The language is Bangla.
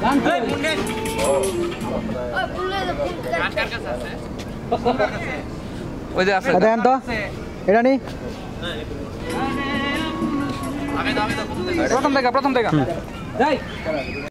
ওই যে আছে দেন তো এটা নি প্রথম থেকে